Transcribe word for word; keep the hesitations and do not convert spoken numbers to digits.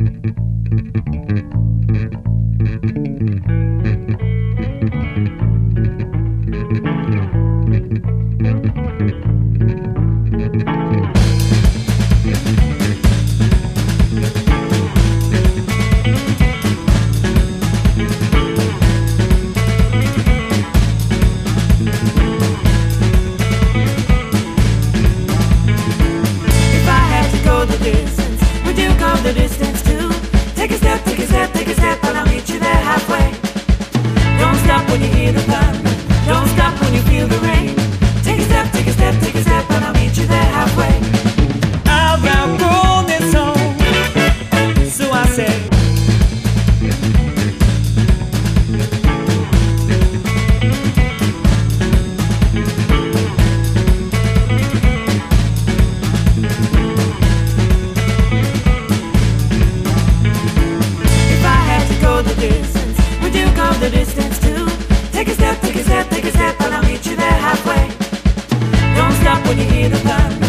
The distance too. Take a step, take a step, take a step, and I'll meet you there halfway. Don't stop when you hear the thunder. Don't stop when you feel the rain. Take a step, take a step, take a step, and I'll meet you there halfway. I've outgrown this home, so I said. Distance, would you go the distance too? Take a step, take a step, take a step, and I'll meet you there halfway. Don't stop when you hear the thunder.